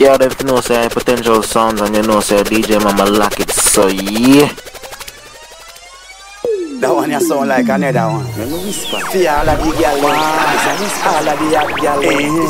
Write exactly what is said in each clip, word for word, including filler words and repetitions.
Yeah, if you know say Potential Sounds and you know say D J Mama lock it, so yeah. That one you sound like another one. See all of the girl, all of the hot girl.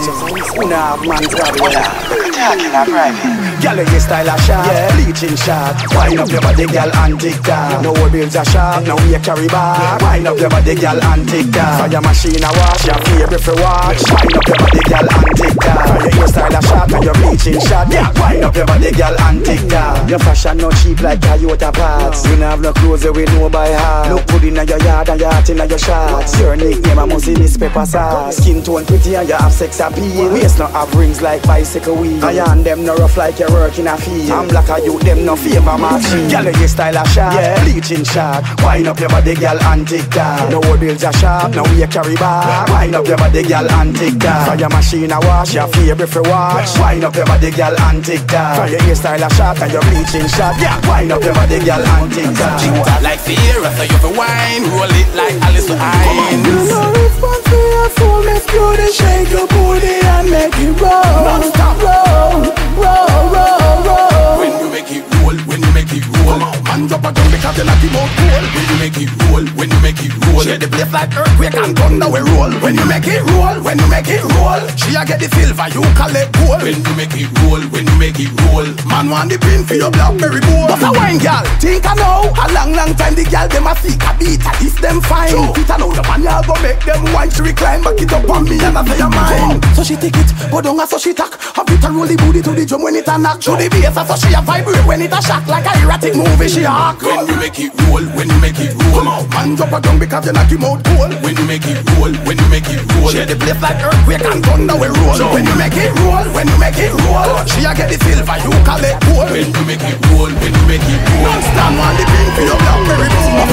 Who not have man's problem? Talking a private. Girl, your style a sharp, bleaching sharp. Wind up your body, girl, and tick tock. No bills are sharp, now we carry back. Wind up your body, girl, and tick tock. Fire machine a wash, your favorite for watch. Wind up your body, girl, and tick tock. Your style a sharp, and your bleaching sharp. Yeah, wind up your body, girl, and tick tock. Your fashion no cheap like Toyota parts. You don't have no clothes that we know by heart. Put in your yard and your heart in your shots. Your nickname a must miss pepper sauce. Skin tone pretty and you have sex appeal. Waist not have rings like bicycle wheel. I and them no rough like you work in a field. I'm black a you them no favor machine. Girl your style a sharp, yeah. Bleaching sharp. Wind up your body girl and tick tock. No bills are sharp, now we carry back. Wind up your body girl and tick tock. Fire machine a wash, your favorite for watch. Wind up your body girl and tick tock. Fire your style a sharp and your bleaching sharp. Yeah, wind up your body girl and tick tock. Like fear, so you for wine. Roll it like Alice to Hines. You know response to your soul. Let's go to shake your booty and make it roll. Non-stop. Roll, roll, roll, roll. When you make it roll, when you make it roll. Man drop a gun because you like him out cold. When you make it roll, when you make it roll. Share the place like earthquake and thunder we roll. When you make it roll, when you make it roll. She a get the silver, you collect gold. When you make it roll, when you make it roll. Man want the pin for your blackberry bowl. But a wine girl, think I know. A long, long time the girl them a seek a beat. This them fine. True. Peter know the man y'all go make them wine. She recline back it up on me and I say your mind. So she take it, but don't so she tack. Have it a roll the booty to the drum when it a knock. Through the bass so she a vibrate when it a shock. Like a erratic movie she hawk. When you make it roll, when you make it roll. Come on, man drop a gun because you knock him out cold. When you make it roll, when you make it roll. Share the place like earthquake and thunder we roll. So when you make it roll, when you make it roll. She a get the silver, you collect gold. When you make it roll, when you make it roll. Non-stop on the pin for your blackberry bowl.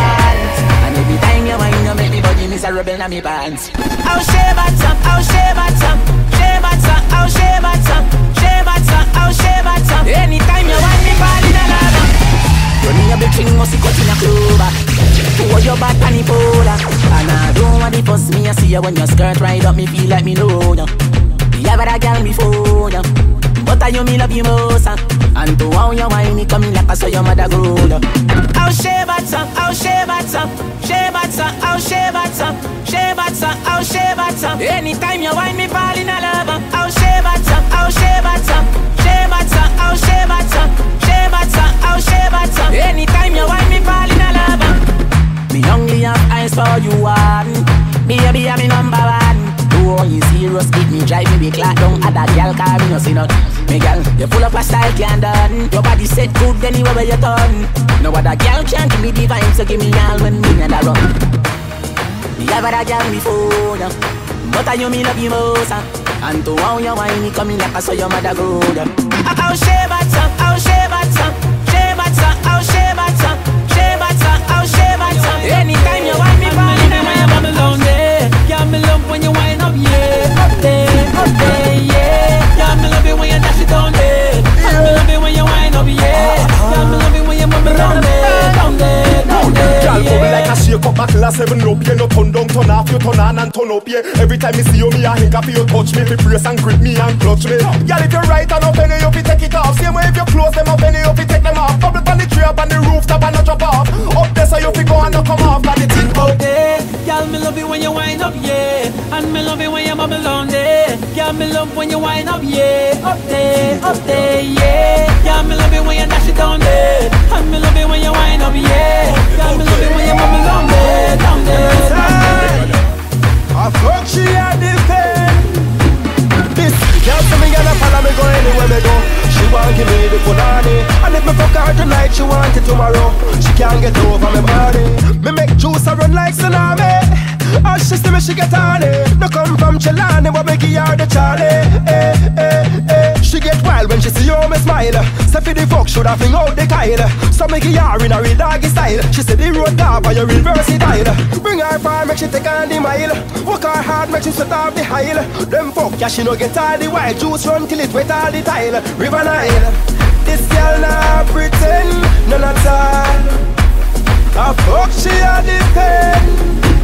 Every time you whine, you make me body miserable in my pants. I'll shave at some, I'll shave at some, shave at some, I'll shave at some, shave at some, I'll shave at some. Anytime you whine, me fall in a lava. You need a big thing, must cut in a clover. Pour your back on the powder. And I don't want to fuss me, I see you when your skirt ride up, me feel like me know ya. You ever a girl before ya, but I you me love you most. And to how you whine, me coming like I saw your mother go ya. I'll shave at some, I'll shave at some, shave at some, I'll shave at some, shave at some, I'll shave at some. Anytime you whine, me fall in a lava. I'll shave at some, I'll shave at some, shave at some, I'll shave at some, shave at some, I'll shave at some. Anytime you whine, me fall in a lava. Me only have eyes for you one, baby I'm number one. Oh, you serious, keep me drive me be clad down. At that girl car, me no see none. Me girl, you full of a style, can't done. Your body set good anywhere where you turn. No other girl can give me the vibe, so give me all when me and I run. Me have a girl before, yeah. But I you me love you most, uh. And to how you whine, me coming like I saw your mother go, yeah. I'll shave at some, I'll shave at some, shave at some, I'll shave at some, shave at some, I'll shave at some. Anytime you whine, me fall in a lava. Yeah, me love when you wind up, yeah. Up there, up there, yeah. Yeah, me love it when you dash it down there. Yeah, me love it when you wind up, yeah. Yeah, me love it when you move it down there, down there, down there. Girl, bubble like a shake up back class seven up, yeah. No turn down, turn off, you turn on and turn up, yeah. Every time me see you, me a hink up, you touch me, me brace and grip me and clutch me. Girl, if you right and up, penny, you fi take it off. Same way if you close them up, penny, you fi take them off. Bubble on the tree up on the rooftop and not drop off. Up there so you fi go and not come off, and the thing out there. Girl, me love it when you wind up, yeah. And me love it when you bubble down there. Girl, me love when you wind up, yeah. Up there, up there, yeah. Girl, me love it when you dash it down there. And me love it when you wind up, yeah. Girl, me love it when you bubble down there, down there, down there. I fuck she had the pain. This girl say me gonna follow me go anywhere me go. She want give me the punani. And if me fuck her tonight, she want it tomorrow. She can't get over me body. Me make juice a run like tsunami. As she see me, she get on it. No come from Chilani, but me give her the Charlie. Eh, eh, eh. She get wild when she see you, me smile. Say for the fuck, should I fling out the Kyle. So me give her in a real doggy style. She say the road dog, but you real versatile. Bring her far, make she take on the mile. Work her hard, make she sweat off the hile. Them fuck, yeah, she no get all the wild juice run till it wet all the tile. River Nile. This girl nah pretend, none at all. I fuck she had the pain.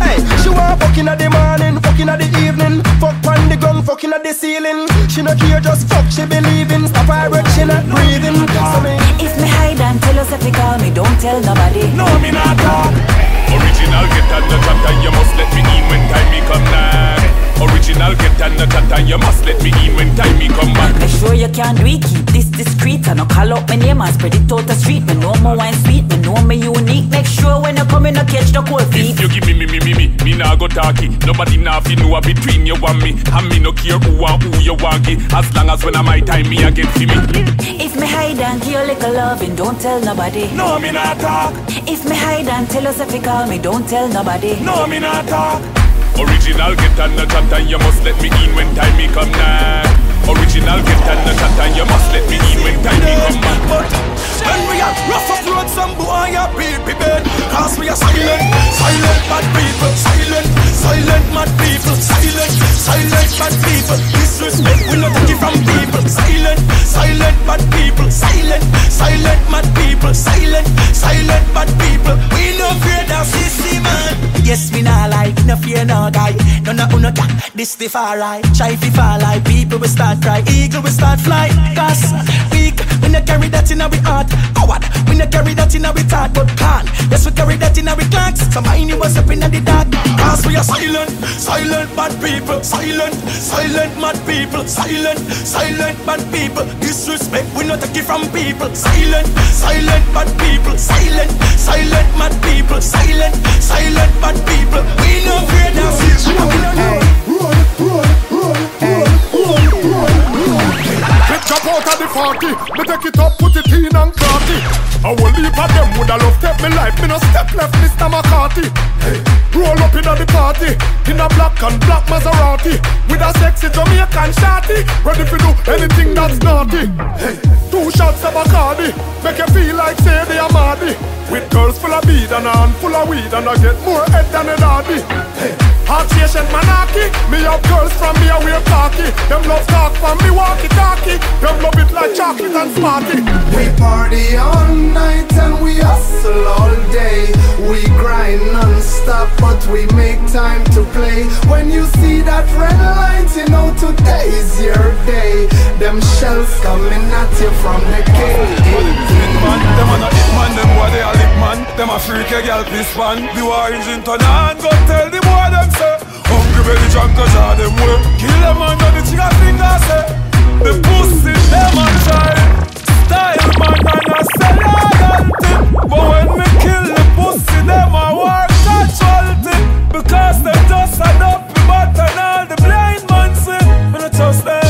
Hey, she want fucking at the morning, fucking at the evening. Fuck on the ground, fucking at the ceiling. She not care, just fuck, she believing. Stop her breath, she not breathing. So me, if me hide and tell us if you call me, don't tell nobody. No, me not talk. Original get on the chat and you must let me in when time me come back. Original get on the chat and you must let me in when time me come back. Make sure you can't do it, keep this discreet. I no call out my name and spread it out the street. Me know my wine sweet, me know me unique. Make sure when you come in, you catch the cold feet. If you give me me me me me, me nah go talkie. Nobody nah fi know between you and me. And me no care who and who you want it. As long as when I my time me again for me. If me hide and give you little loving, don't tell nobody. No, me not talk. If me hide and tell us if you call me, don't tell nobody. No, me not talk. Original get on the chat and you must let me in when time me come back. Original get on the chat and you must let me in when time me come back. but when we are rough up road, some boy are be prepared. Cause we are silent, silent mad people. Silent, silent mad people. Silent, silent mad people. Disrespect we not take it from people. Silent, silent mad people. Silent, silent mad people. Silent, silent mad people. We no fear that sissy man. Yes, we not like, no fear no guy. No, no, no, no, this the far right. Try fi fall like people will start cry. Eagle will start fly. Cause weak, we no carry that in our heart. Coward, we no carry that in our thought. But can, yes we carry that in our clocks. So mine was up in the dark. Cause we are silent, silent mad people. Silent, silent mad people. Silent, silent mad people. Disrespect we not take it from people. Silent, silent mad people. Silent, silent mad people. Silent, silent mad people. We no fear that. We no know. Roll, roll, roll, roll, roll, roll. Get jump out of the party. Me take it up, put it in and party. I will leave at them would I love take me life. Me no step left, Mister McCarthy. Hey. Roll up in the party in a black and black Maserati with a sexy Jamaican shawty, ready to do anything that's naughty. Hey. Two shots of Bacardi make you feel like say they are Mardi. With girls full of bead and a hand full of weed, and I get more head than a daddy. Hey. Heart patient monarchy. Me have girls from me away cocky. Them love talk from me walkie talkie. Them love it like chocolate and Smarty. We party all night and we hustle all day. We grind non-stop but we make time to play. When you see that red light, you know today is your day. Them shells coming at you from the cave. Man, them a no hit man, them boy they a lick man. Them a freak a girl piss man. The war engine turn on, go tell the boy them say hungry belly drunk a jar them way. Kill them under the trigger finger say the pussy them a try. Style man and a sell loyalty. But when me kill the pussy them a war casualty. Because they just had up the button all the blind man say when I trust them.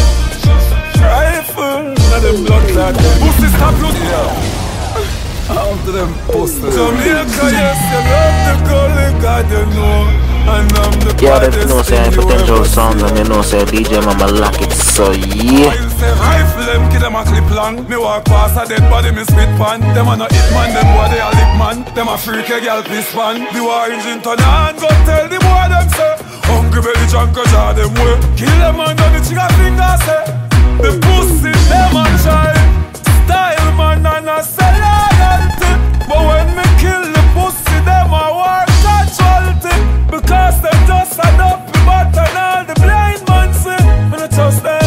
Rifle, let them blood clot. Pussy stop losing. Yeah. Out to them posters. Jamaica, yes, you love the girl, God, you know. And I'm the yeah, that you know say Potential Sounds, and you know say D J Mama lock it, so yeah. I'll say rifle them, kill them a clip long. Me walk past a dead body, me spit pan. Them a no hit man, them boy they a lick man. Them a freak a girl piss pan. The war engine turn on, go tell the boy them say hungry belly drunk a jar them way. Kill them under the trigger finger say the pussy them a try. Style man and a sell loyalty. But when me kill the pussy them a war casualty. Because they just had up the button all the blind man say when I trust them.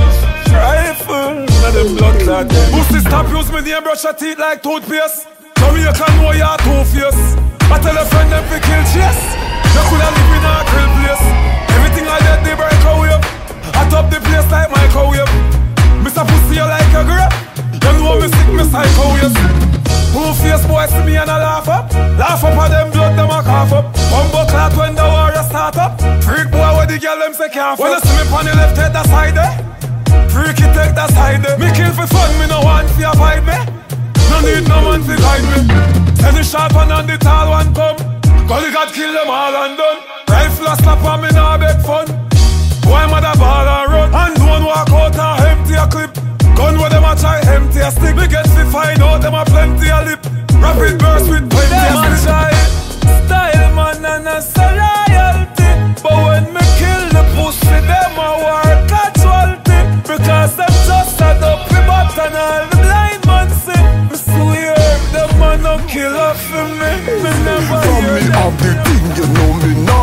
Rifle, let them blood clot. Pussy stop use me name brush your teeth like toothpaste. Jamaican know you're two-faced. I tell a friend them fi kill chase. They coulda live in a grill place. Everything I did they break away. I top the place like microwave. Mister Pussy you like a grape. Them know me sick me psycho ways. Two-face boys see me and I laugh up. Laugh up at them blood them a cough up. Bumbo clot when the warrior start up. Freak boy where the girl them say can't fuck. When you see me pon the left head that side there. Freaky take that side there. Me kill for fun, me no want fi avoid me. No need no man fi guide me. Send the sharp one and the tall one come. Gully God kill them all and done. Rifle a slap and me nah beg fun. Boy mother ball and run. And don't walk out and empty a clip. Gun where them a try empty a stick. Me get fi find out them a plenty a lip. Rapid burst with plenty a stick. Style man and a sell loyalty. But when me kill the pussy them a war casualty. Because them just had up the button all the blind man say me swear them man no kill up for me. Me never From hear me them. have the thing, you know me now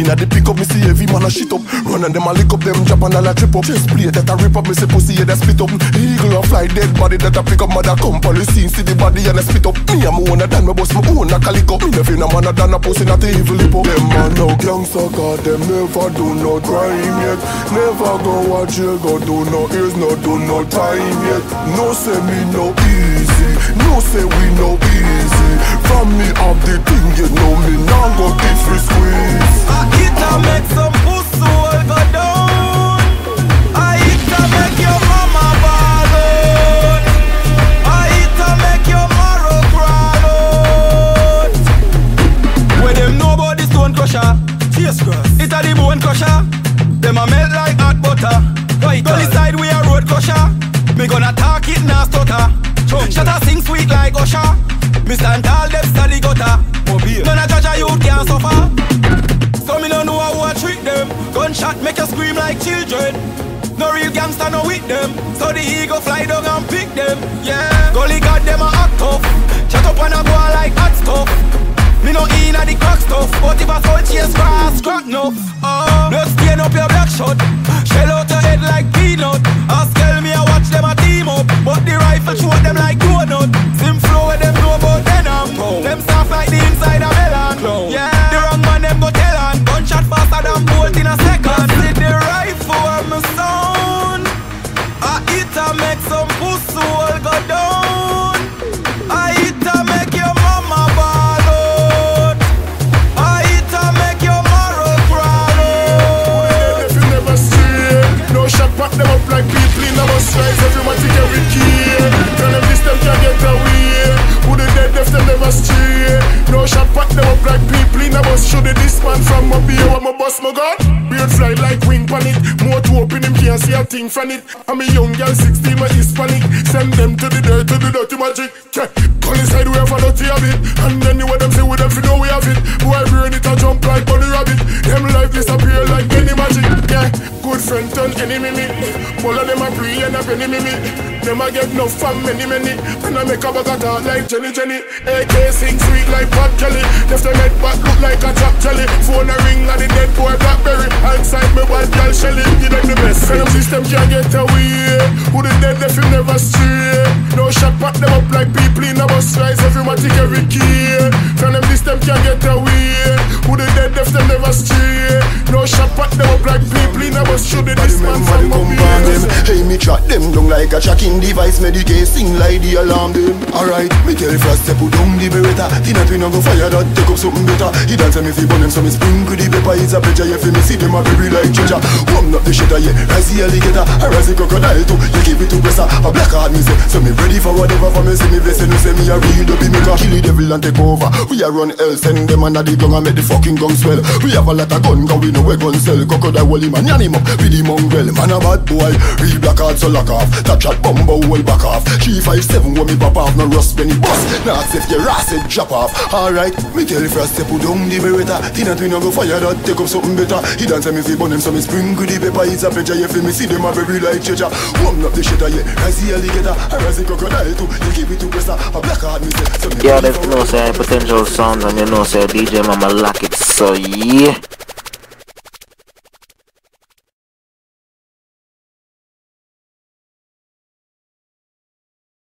inna the pick up, me see every man a shit up. Run and them a lick up, them drop and all a trip up. Chest plate that a rip up, me say pussy head a split up. Eagle a fly, dead body that a pick up. Mother come policy, see the body and a split up. Me a me own a dan, me bust me own a calico. Me never no man a dan a pussy not a evil lip up. Them man no gangster, cause them never do no crime yet. Never go a jail, go do no ears, no do no time yet. No say me no easy, no say we no easy. From me up the thing, you know me now go get free squeeze. I eat to make some pussy all go down. I eat to make your mama ball out. I eat to make your marrow crawl out. Where them nobody stone crusher, cheers cross. It a the bone crusher. Them a melt like hot butter. Right on the side we a road crusher. Me gonna talk it now stutter. Shut a sing sweet like Usher. Me stand tall, them study gutter. None a judge a youth can suffer. So me no know how I treat them. Gunshot make you scream like children. No real gangster no with them. So the eagle fly down and pick them. Yeah, Gully got them a act tough. Shut up and a go like hot stuff. Me no in a the crack stuff. But if I fall chase grass, crack no. Oh, no stain up your black shot. Shell out your head like peanut. Ask tell me I watch them a team up. But the rifle shoot them like donut. Sim flow with them know about denim. Them soft like the inside of melon. Clown. Yeah, the wrong man them go tell on. Gunshot faster than bolt in a second. See the rifle on my sound. I eat to make some pussy all go down. I eat to make your mama ball out. I eat to make your marrow crawl out. If you never see, no shot pack them up like people in a bus rise. Everyone take every key. Tell them this them can't get away. Who the dead if them never stray. No shot pack them up like people in a bus. Show the this man from my beer when my bus my god. Beard fly like wing pan it. More to open him can't see a thing from it. I'm a young girl sixteen my Hispanic. Send them to the dirt to the dirty magic. Yeah. Call inside we have a dirty habit. And then you them say with them fi know we have it. Boy brain it a jump like bunny rabbit. Them life disappear like any magic. Yeah. Good friend turn enemy me. All of them a pre and a penny me me. Them a get no fun many many. And I make a bag of talk like Jenny Jenny. A K sing sweet like Pat Kelly. Left them head back look like a chop jelly. Phone a ring and the dead boy Blackberry. Outside me wild girl Shelly. Give them the best. And them system can't get away. Who the dead left him never stray. No shot pack them up like people in a bus rise. Everyone take every key. From them system can't get away. Who the dead left them never stray. No shot pack them up like people in a bus. Should this man from my beers. Hey, me track them down like a tracking device. Medicate sing like the alarm them. Alright, me tell you first step put down the beretta. Tonight we no go fire that, take up something better. He dance me fi burn them so me sprinkle the pepper. It's a pleasure you fi me see them a baby like ginger. Warm up the shitter yeah, rise the alligator. I rise the crocodile too, you keep it to presser. A black heart me say, so me ready for whatever for me. See me blessing, you say me a real dopey maker. Kill the devil and take over. We a run hell, send them under the gun and make the fucking gun swell. We have a lot of gun, cause we know we gun sell. Crocodile hold him and yan him up with the mongrel. Man a bad boy, real black heart so lock off. That shot bumbo hold back off. three five seven when me pop off, no rust penny bust. Now if your ass it drop off. Alright, me tell you first step put down the beretta. Tonight we no go fire that, take up something better. He dance me fi burn him so me sprinkle the pepper. It's a pleasure you feel me see them a very like treasure. Warm up the shitter yeah, rise the alligator. I rise the crocodile too, you keep it to presser. A black heart me say, so me yeah, if you know say Potential Sounds and you know say D J Mama lock it, so yeah.